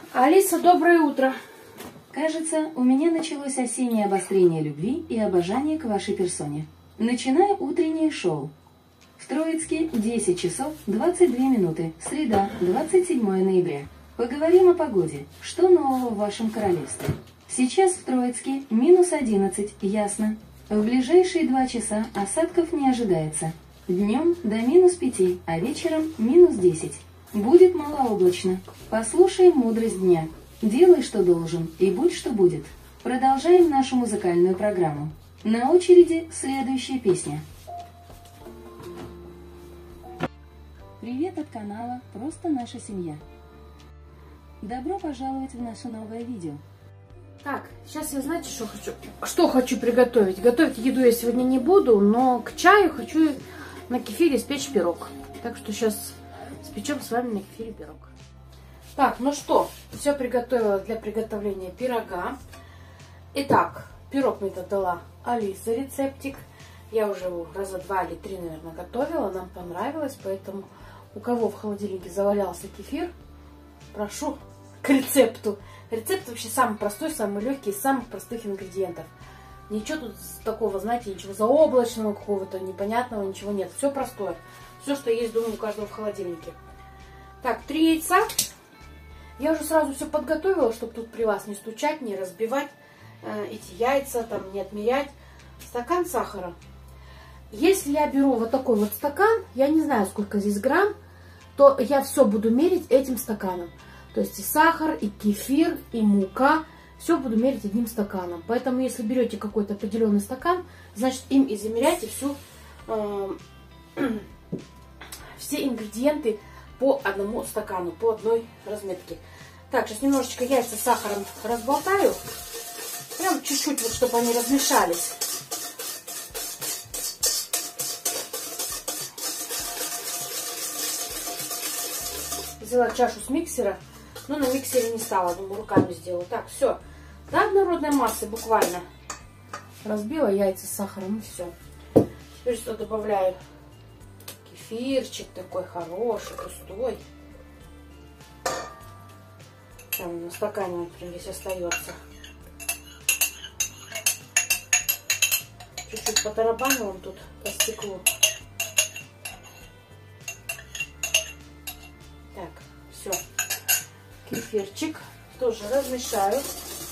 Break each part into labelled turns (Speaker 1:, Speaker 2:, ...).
Speaker 1: Алиса, доброе утро.
Speaker 2: Кажется, у меня началось осеннее обострение любви и обожания к вашей персоне. Начинаю утреннее шоу. В Троицке 10 часов 22 минуты, среда, 27 ноября. Поговорим о погоде. Что нового в вашем королевстве? Сейчас в Троицке минус 11, ясно. В ближайшие 2 часа осадков не ожидается. Днем до минус 5, а вечером минус 10. Будет малооблачно. Послушаем мудрость дня. Делай, что должен, и будь, что будет. Продолжаем нашу музыкальную программу. На очереди следующая песня. Привет от канала «Просто наша семья». Добро пожаловать в наше новое видео.
Speaker 1: Так, сейчас я, знаете, что хочу приготовить. Готовить еду я сегодня не буду, но к чаю хочу на кефире испечь пирог. Так что сейчас спечем с вами на кефире пирог. Так, ну что, все приготовила для приготовления пирога. Итак, пирог мне дала Алиса рецептик. Я уже его раза 2 или 3, наверное, готовила. Нам понравилось, поэтому у кого в холодильнике завалялся кефир, прошу к рецепту. Рецепт вообще самый простой, самый легкий, из самых простых ингредиентов. Ничего тут такого, знаете, ничего заоблачного, какого-то непонятного, ничего нет. Все простое. Все, что есть, думаю, у каждого в холодильнике. Так, 3 яйца. Я уже сразу все подготовила, чтобы тут при вас не стучать, не разбивать эти яйца, там не отмерять. Стакан сахара. Если я беру вот такой вот стакан, я не знаю, сколько здесь грамм, то я все буду мерить этим стаканом. То есть и сахар, и кефир, и мука, все буду мерить одним стаканом. Поэтому, если берете какой-то определенный стакан, значит, им и замеряйте все ингредиенты по одному стакану, по одной разметке. Так, сейчас немножечко яйца с сахаром разболтаю. Прям чуть-чуть, вот, чтобы они размешались. Взяла чашу с миксера. Но на миксере не стала, думаю, руками сделаю. Так, все. До однородной массы буквально. Разбила яйца с сахаром и все. Теперь что добавляю? Кефирчик такой хороший, густой. Там на стакане, например, здесь остается. Чуть-чуть потарабанила тут по стеклу. Так, все. Кефирчик тоже размешаю.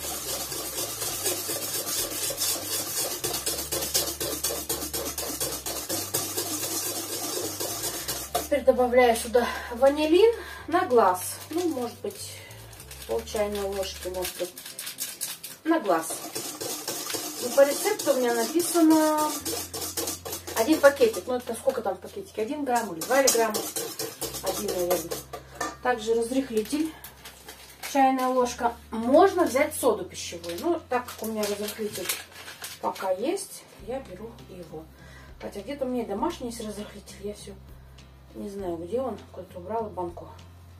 Speaker 1: Теперь добавляю сюда ванилин на глаз. Ну, может быть, пол чайной ложки, может быть, на глаз. И по рецепту у меня написано 1 пакетик. Ну, это сколько там в пакетике? 1 грамм или 2 грамма? 1, наверное. Также разрыхлитель. Чайная ложка. Можно взять соду пищевую. Ну, так как у меня разрыхлитель пока есть, я беру его. Хотя где-то у меня домашний есть разрыхлитель. Я все не знаю, где он. Куда-то убрала банку.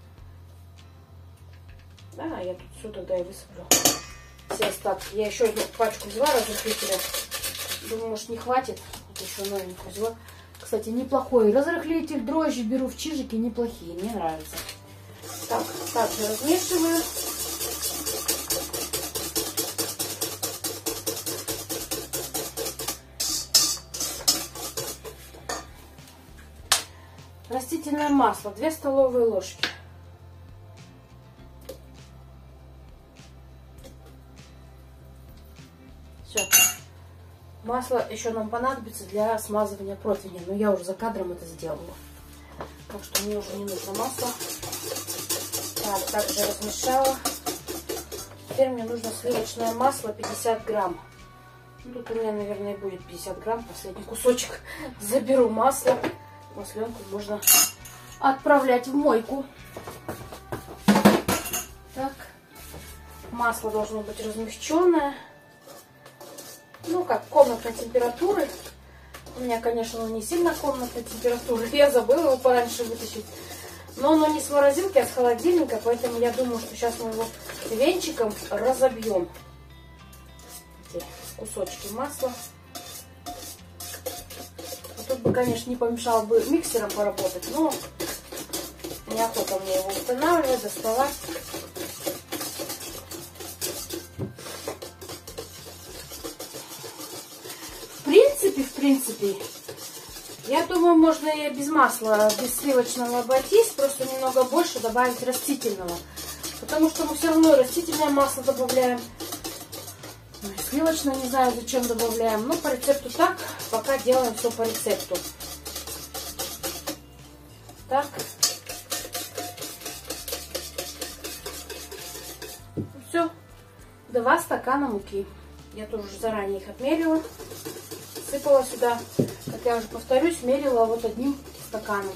Speaker 1: Да, я тут все тогда и высыплю. Все остатки. Я еще одну пачку взяла разрыхлителя. Думаю, может, не хватит. Вот еще новенькую взяла. Кстати, неплохой разрыхлитель. Дрожжи беру в чижике, неплохие. Мне нравится. Так, также размешиваю. Растительное масло 2 столовые ложки. Все. Масло еще нам понадобится для смазывания противня, но я уже за кадром это сделала. Так что мне уже не нужно масло. Так, также размешала. Теперь мне нужно сливочное масло 50 грамм. Ну, тут у меня, наверное, будет 50 грамм. Последний кусочек. Заберу масло. Масленку можно отправлять в мойку. Так. Масло должно быть размягченное. Ну, как комнатной температуры. У меня, конечно, не сильно комнатной температуры. Я забыла его пораньше вытащить. Но оно не с морозилки, а с холодильника, поэтому я думаю, что сейчас мы его венчиком разобьем. Эти кусочки масла. Тут бы, конечно, не помешало бы миксером поработать, но неохота мне его устанавливать, доставать. принципе. Я думаю, можно и без масла, без сливочного обойтись, просто немного больше добавить растительного. Потому что мы все равно растительное масло добавляем. Сливочное не знаю, зачем добавляем. Но по рецепту так, пока делаем все по рецепту. Так. Все. 2 стакана муки. Я тоже заранее их отмерила. Сыпала сюда, как я уже повторюсь, мерила вот 1 стаканом.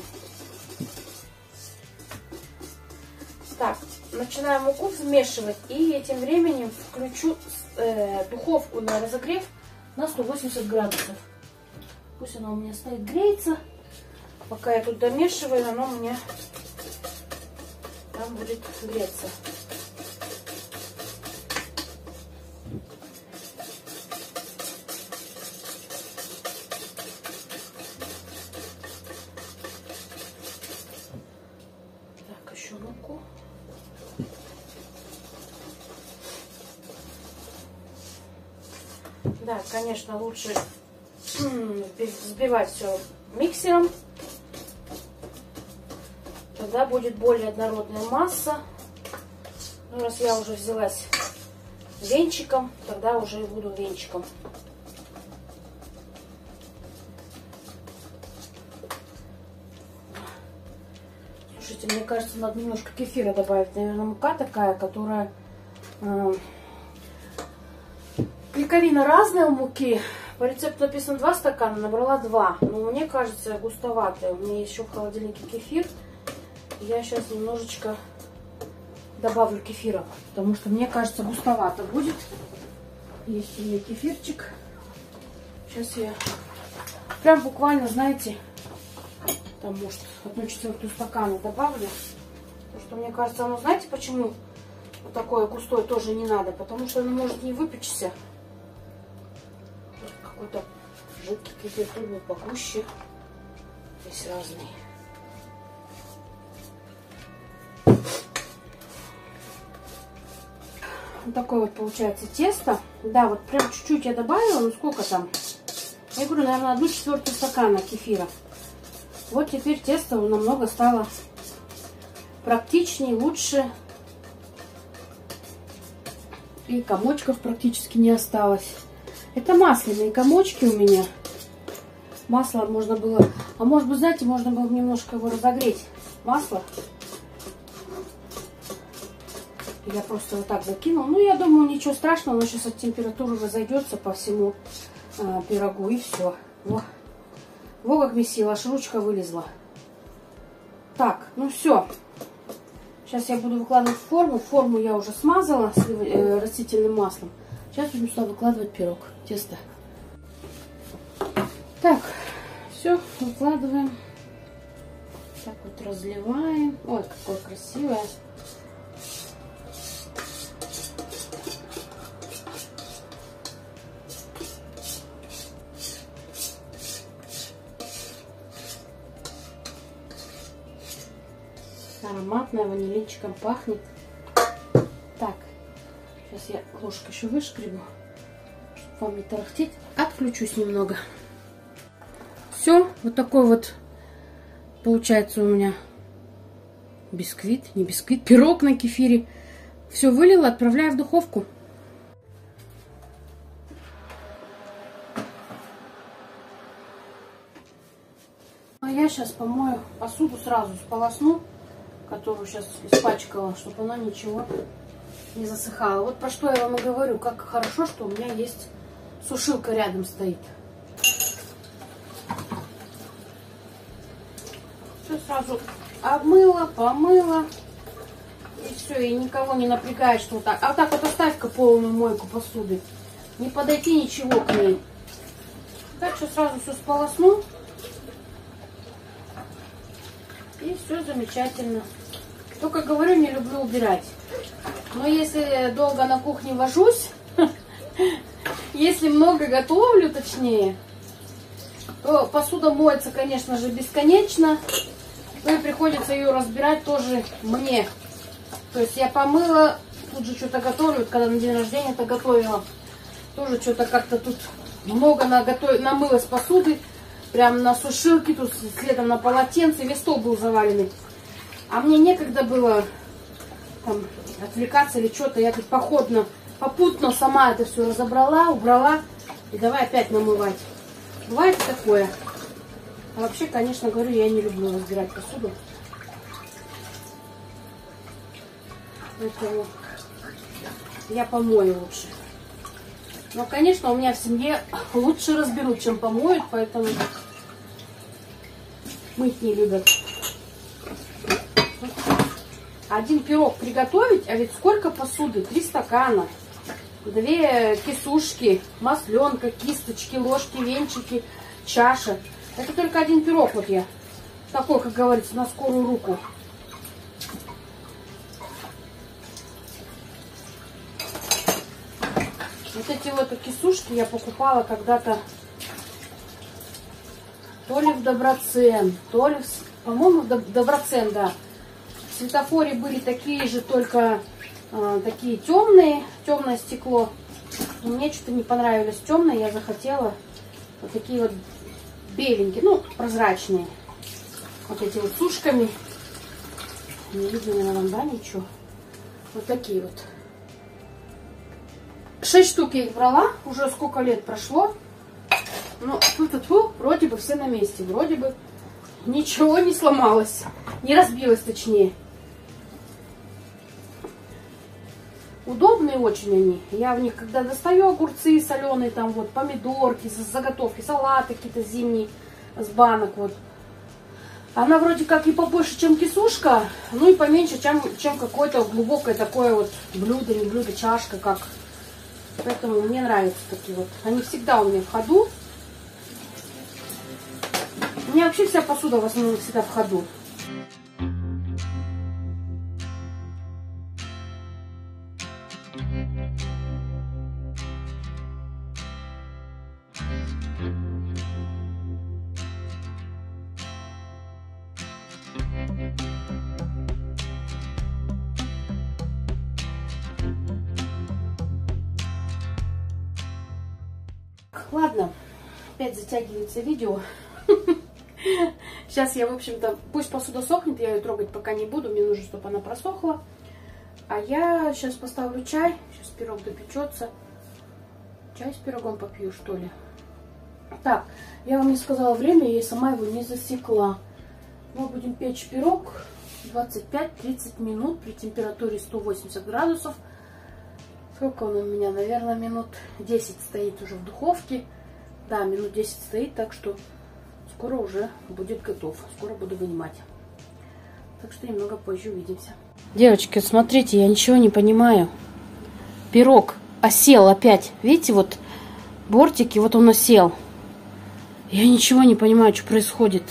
Speaker 1: Так, начинаю муку вмешивать. И этим временем включу духовку на разогрев на 180 градусов. Пусть она у меня стоит, греется. Пока я тут домешиваю, оно у меня там будет греться. Так, еще муку. Да, конечно, лучше взбивать все миксером. Тогда будет более однородная масса. Ну, раз я уже взялась венчиком, тогда уже и буду венчиком. Слушайте, мне кажется, надо немножко кефира добавить. Наверное, мука такая, которая... Клейковина разная у муки. По рецепту написано 2 стакана, набрала 2. Но мне кажется, густоватая. У меня еще в холодильнике кефир. Я сейчас немножечко добавлю кефира, потому что мне кажется, густовато будет. Есть у меня кефирчик. Сейчас я прям буквально, знаете, там может 1/4 стакана добавлю. Потому что мне кажется, оно, знаете, почему вот такое густое тоже не надо? Потому что оно может не выпечься. Какой-то жидкий кефир, тут был погуще. Здесь разный. Вот такое вот получается тесто. Да, вот прям чуть-чуть я добавила, ну сколько там? Я говорю, наверное, 1/4 стакана кефира. Вот теперь тесто намного стало практичнее, лучше. И комочков практически не осталось. Это масляные комочки у меня. Масло можно было... А может быть, знаете, можно было немножко его разогреть. Масло. Я просто вот так закинула. Ну, я думаю, ничего страшного. Оно сейчас от температуры разойдется по всему пирогу. И все. Во как месила, аж ручка вылезла. Так, ну все. Сейчас я буду выкладывать в форму. Форму я уже смазала растительным маслом. Сейчас будем сюда выкладывать пирог, тесто. Так, все, выкладываем. Так вот разливаем. Ой, какое красивое. Ароматная, ванилинчиком пахнет. Так, сейчас я ложкой еще вышкребу, чтобы вам не тарахтеть. Отключусь немного. Все, вот такой вот получается у меня бисквит, не бисквит, пирог на кефире. Все вылила, отправляю в духовку. А я сейчас помою посуду, сразу сполосну, которую сейчас испачкала, чтобы она ничего не засыхала. Вот про что я вам и говорю, как хорошо, что у меня есть сушилка рядом стоит. Все сразу обмыла, помыла. И все, и никого не напрягает, что вот так. А вот так вот оставь-ка полную мойку посуды. Не подойти ничего к ней. Так что сразу все сполосну. И все замечательно. Только говорю, не люблю убирать. Но если долго на кухне вожусь, если много готовлю, точнее, то посуда моется, конечно же, бесконечно. Ну и приходится ее разбирать тоже мне. То есть я помыла, тут же что-то готовлю. Вот когда на день рождения-то готовила, тоже что-то как-то тут много намылось посуды. Прям на сушилке, тут следом на полотенце. Весь стол был заваленный. А мне некогда было там отвлекаться или что-то. Я тут попутно сама это все разобрала, убрала. И давай опять намывать. Бывает такое. А вообще, конечно, говорю, я не люблю разбирать посуду. Поэтому я помою лучше. Но, конечно, у меня в семье лучше разберут, чем помоют, поэтому мыть не любят. Один пирог приготовить, а ведь сколько посуды? 3 стакана, 2 кисушки, масленка, кисточки, ложки, венчики, чаша. Это только один пирог вот я. Такой, как говорится, на скорую руку. Вот эти вот кисушки я покупала когда-то то ли в Доброцен, то ли, по-моему, в Доброцен, да. В Светофоре были такие же, только такие темные, темное стекло. Мне что-то не понравились темные, я захотела вот такие вот беленькие, ну, прозрачные. Вот эти вот с ушками. Не видно, наверное, да, ничего. Вот такие вот. 6 штук я их брала, уже сколько лет прошло. Ну, вроде бы все на месте, вроде бы ничего не сломалось, не разбилось точнее. Удобные очень они. Я в них, когда достаю огурцы соленые, там вот помидорки, заготовки, салаты какие-то зимние с банок вот. Она вроде как и побольше, чем кисушка, ну и поменьше, чем какое-то глубокое такое вот блюдо, не блюдо, чашка, как. Поэтому мне нравятся такие вот. Они всегда у меня в ходу. У меня вообще вся посуда в основном всегда в ходу. Ладно, опять затягивается видео. Сейчас я, в общем-то, пусть посуда сохнет, я ее трогать пока не буду, мне нужно, чтобы она просохла. А я сейчас поставлю чай, сейчас пирог допечется. Чай с пирогом попью, что ли. Так, я вам не сказала время, я сама его не засекла. Мы будем печь пирог 25-30 минут при температуре 180 градусов. Сколько он у меня? Наверное, минут 10 стоит уже в духовке. Да, минут 10 стоит, так что скоро уже будет готов. Скоро буду вынимать. Так что немного позже увидимся. Девочки, смотрите, я ничего не понимаю. Пирог осел опять. Видите, вот бортики, вот он осел. Я ничего не понимаю, что происходит.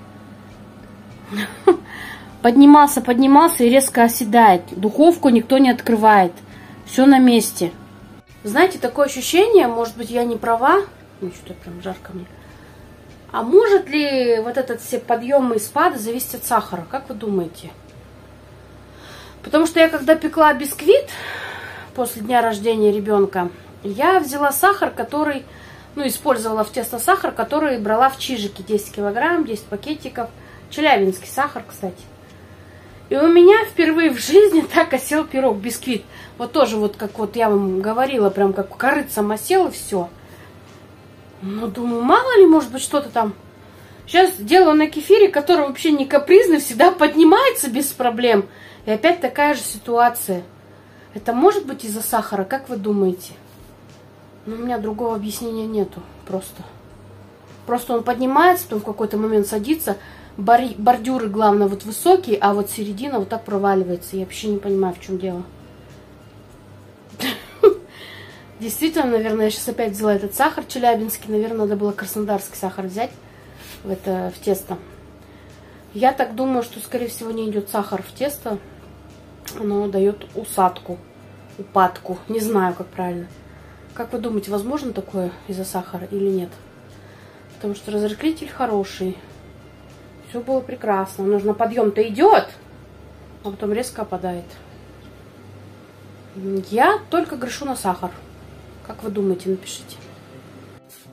Speaker 1: Поднимался и резко оседает. Духовку никто не открывает. Все на месте. Знаете, такое ощущение, может быть, я не права. Ну, что-то прям жарко мне. А может ли вот этот все подъемы и спады зависеть от сахара? Как вы думаете? Потому что я когда пекла бисквит после дня рождения ребенка, я взяла сахар, который, ну, использовала в тесто сахар, который брала в чижике. 10 килограмм, 10 пакетиков. Челябинский сахар, кстати. И у меня впервые в жизни так осел пирог, бисквит. Вот тоже, вот как вот я вам говорила, прям как корыцем осел и все. Ну, думаю, мало ли, может быть, что-то там. Сейчас делаю на кефире, который вообще не капризный, всегда поднимается без проблем. И опять такая же ситуация. Это может быть из-за сахара, как вы думаете? Ну, у меня другого объяснения нету, просто. Просто он поднимается, потом в какой-то момент садится. Бордюры, главное, вот высокие, а вот середина вот так проваливается. Я вообще не понимаю, в чем дело. Действительно, наверное, я сейчас опять взяла этот сахар челябинский. Наверное, надо было краснодарский сахар взять в тесто. Я так думаю, что, скорее всего, не идет сахар в тесто. Оно дает усадку, упадку. Не знаю, как правильно. Как вы думаете, возможно такое из-за сахара или нет? Потому что разрыхлитель хороший. Все было прекрасно. Нужно подъем-то идет, а потом резко опадает. Я только грешу на сахар. Как вы думаете, напишите.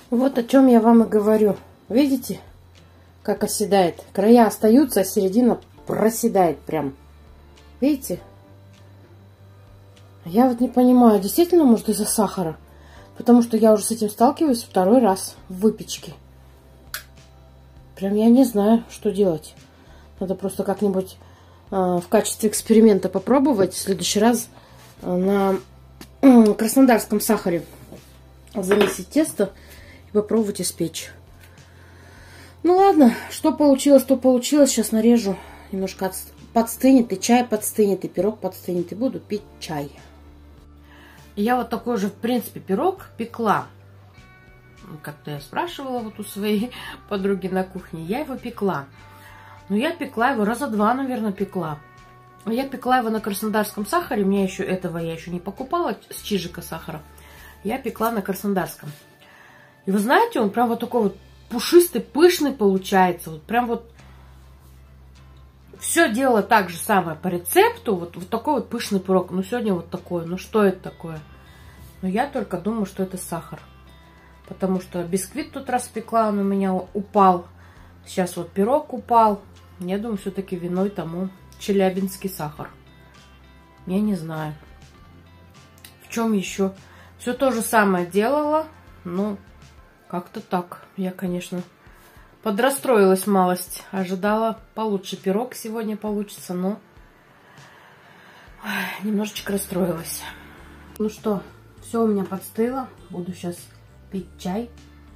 Speaker 1: Вот о чем я вам и говорю. Видите, как оседает? Края остаются, а середина проседает прям. Видите? Я вот не понимаю, действительно, может, из-за сахара? Потому что я уже с этим сталкиваюсь второй раз в выпечке. Прям я не знаю, что делать. Надо просто как-нибудь в качестве эксперимента попробовать в следующий раз на краснодарском сахаре замесить тесто и попробовать испечь. Ну ладно, что получилось, то получилось. Сейчас нарежу. Немножко подстынет, и чай подстынет, и пирог подстынет, и буду пить чай. Я вот такой же, в принципе, пирог пекла. Как-то я спрашивала вот у своей подруги на кухне. Я его пекла. Но я пекла его раза два, наверное, пекла. Я пекла его на краснодарском сахаре. Мне еще этого я еще не покупала, с чижика сахара. Я пекла на краснодарском. И вы знаете, он прям вот такой вот пушистый, пышный получается. Вот прям вот все делала так же самое по рецепту. Вот такой вот пышный пирог. Ну, сегодня вот такой. Ну, что это такое? Но я только думаю, что это сахар. Потому что бисквит тут распекла, он у меня упал. Сейчас вот пирог упал. Я думаю, все-таки виной тому челябинский сахар. Я не знаю. В чем еще? Все то же самое делала. Ну, как-то так. Я, конечно, подрастроилась малость. Ожидала получше пирог сегодня получится, но немножечко расстроилась. Ну что, все у меня подстыло. Буду сейчас пить чай.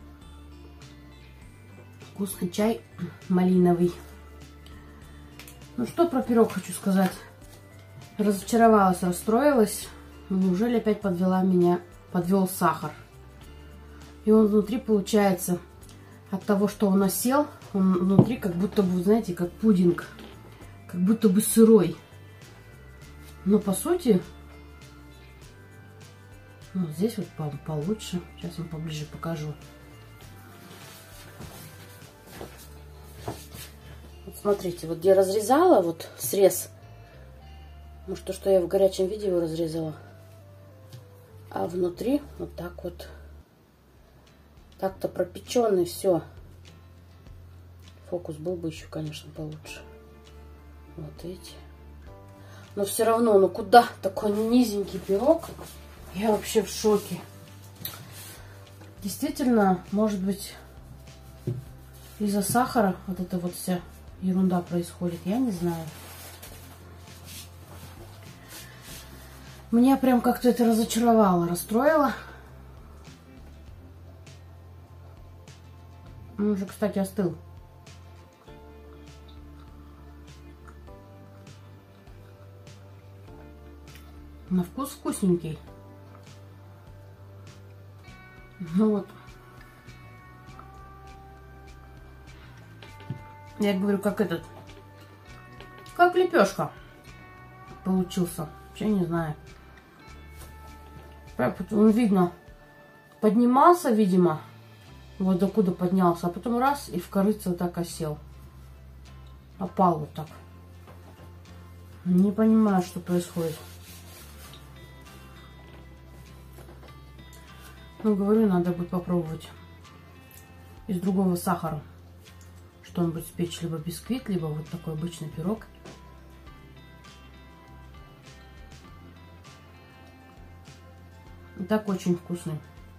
Speaker 1: Вкусный чай малиновый. Ну что про пирог хочу сказать. Разочаровалась, расстроилась. Неужели опять подвел сахар? И он внутри получается, от того, что он осел, он внутри как будто бы, знаете, как пудинг. Как будто бы сырой. Но по сути, ну, здесь вот получше. Сейчас вам поближе покажу. Вот смотрите, вот где разрезала, вот срез. Может, то, что я в горячем виде его разрезала. А внутри вот так вот. Так-то пропеченный, все. Фокус был бы еще, конечно, получше. Вот видите. Но все равно, ну куда такой низенький пирог? Я вообще в шоке. Действительно, может быть, из-за сахара вот эта вот вся ерунда происходит. Я не знаю. Меня прям как-то это разочаровало, расстроило. Он уже, кстати, остыл. На вкус вкусненький. Ну вот. Я говорю, как этот. Как лепешка получился. Вообще не знаю. Он, видно, поднимался, видимо. Вот докуда поднялся. А потом раз и в корыце вот так осел. Опал вот так. Не понимаю, что происходит. Ну, говорю, надо будет попробовать из другого сахара что-нибудь спечь. Либо бисквит, либо вот такой обычный пирог. И так очень вкусный.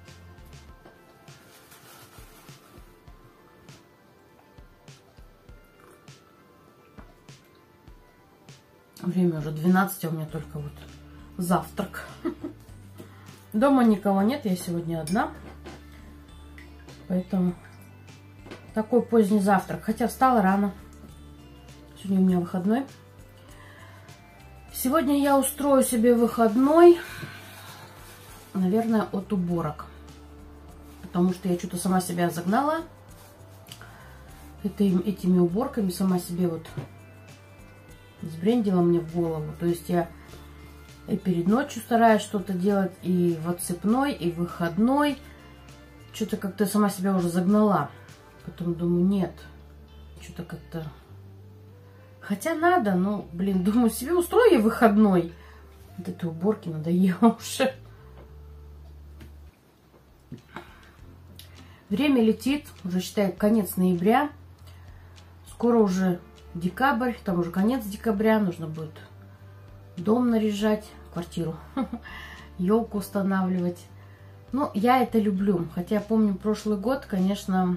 Speaker 1: Время уже 12, а у меня только вот завтрак. Дома никого нет, я сегодня одна. Поэтому такой поздний завтрак. Хотя встала рано. Сегодня у меня выходной. Сегодня я устрою себе выходной, наверное, от уборок. Потому что я что-то сама себя загнала этими уборками. Сама себе вот сбрендила мне в голову. То есть я и перед ночью стараюсь что-то делать, и в отсыпной, и в выходной. Что-то как-то сама себя уже загнала. Потом думаю, нет. Что-то как-то... Хотя надо, но, блин, думаю, себе устрою выходной. Вот этой уборки надоело уже. Время летит, уже считай конец ноября. Скоро уже декабрь, там уже конец декабря. Нужно будет дом наряжать, квартиру, елку устанавливать. Ну, я это люблю. Хотя я помню прошлый год, конечно,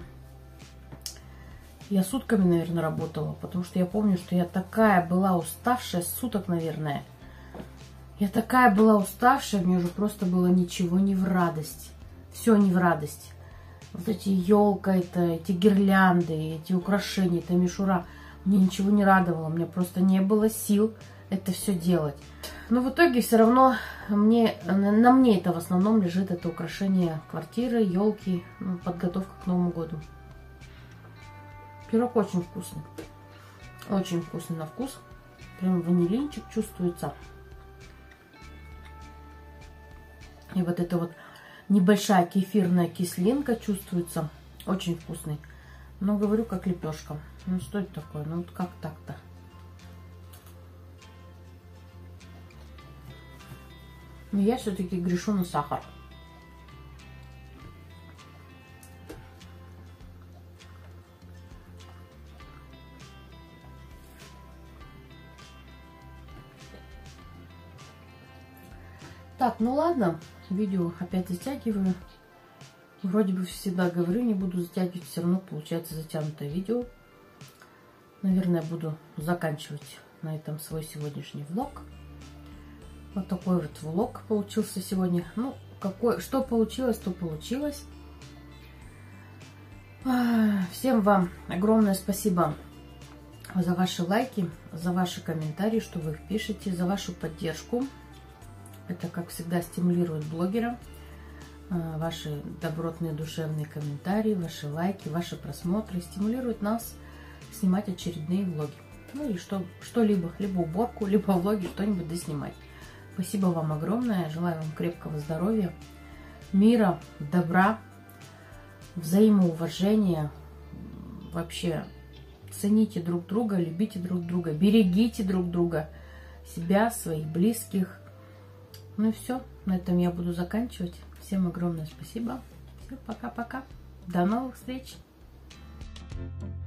Speaker 1: я сутками, наверное, работала. Потому что я помню, что я такая была уставшая, суток, наверное. Я такая была уставшая, мне уже просто было ничего не в радость. Все не в радость. Вот эти елка, эти гирлянды, эти украшения, эта мишура. Мне ничего не радовало, мне просто не было сил это все делать. Но в итоге все равно на мне это в основном лежит, это украшение квартиры, елки, подготовка к Новому году. Пирог очень вкусный. Очень вкусный на вкус. Прям ванилинчик чувствуется. И вот эта вот небольшая кефирная кислинка чувствуется. Очень вкусный. Но говорю, как лепешка. Ну что это такое? Ну вот как так-то? Но я все-таки грешу на сахар. Так, ну ладно, видео опять затягиваю. Вроде бы всегда говорю, не буду затягивать, все равно получается затянутое видео. Наверное, буду заканчивать на этом свой сегодняшний влог. Вот такой вот влог получился сегодня. Ну, что получилось, то получилось. Всем вам огромное спасибо за ваши лайки, за ваши комментарии, что вы их пишете, за вашу поддержку. Это, как всегда, стимулирует блогера. Ваши добротные душевные комментарии, ваши лайки, ваши просмотры стимулируют нас снимать очередные влоги. Ну и что-либо, либо уборку, либо влоги, что-нибудь доснимать. Спасибо вам огромное. Желаю вам крепкого здоровья, мира, добра, взаимоуважения. Вообще, цените друг друга, любите друг друга, берегите друг друга, себя, своих близких. Ну и все. На этом я буду заканчивать. Всем огромное спасибо. Всем пока-пока. До новых встреч.